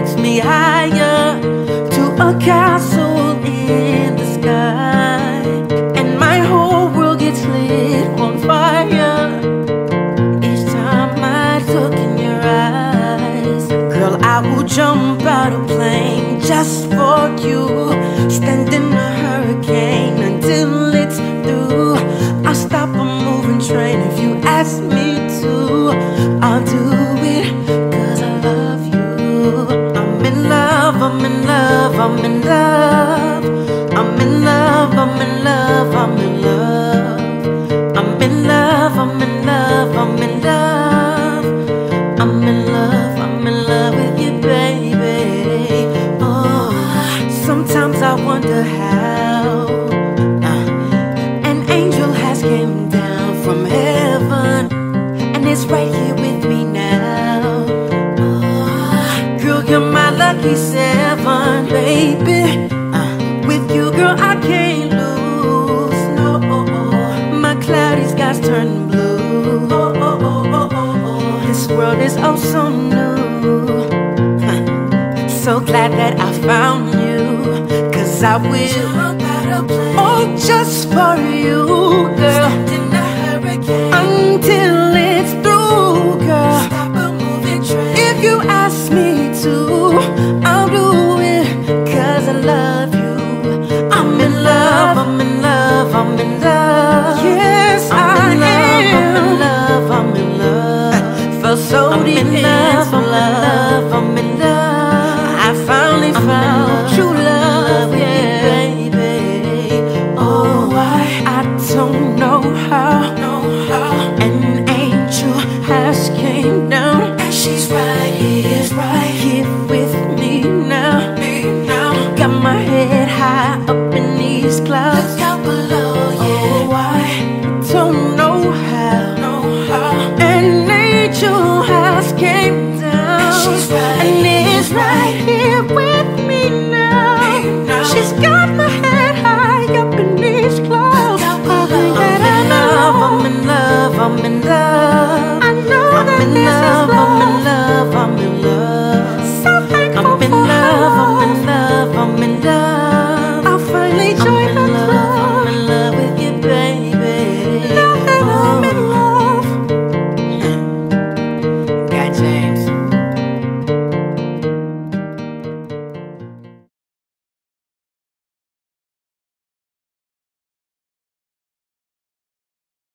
takes me higher to a castle in the sky, and my whole world gets lit on fire each time I look in your eyes. Girl, I will jump out a plane just for you, stand in a hurricane until it's through. I'll stop a moving train if you ask me to. I'll do it 'cause I love you. I'm in love, I'm in love, I'm in love. I'm in love, I'm in love, I'm in love. I'm in love, I'm in love, I'm in love. I'm in love, I'm in love with you, baby. Oh, sometimes I wonder how an angel has came down from heaven and is right here with me now. Oh, girl, you're my lucky seven, baby. With you, girl, I can't lose. No, my cloudy skies turn blue. This world is oh so new. So glad that I found you, 'cause I will oh just for you, girl, until it's through, girl. If you ask me to, I'll do it 'cause I love you. I'm in love, I'm in love, I'm in love. Yes, I'm in love, I'm in love. Felt so deep in love, I'm in love, I'm in love. I finally found true love, yeah, baby. Oh, I don't know how an angel has came down, and she's right here, right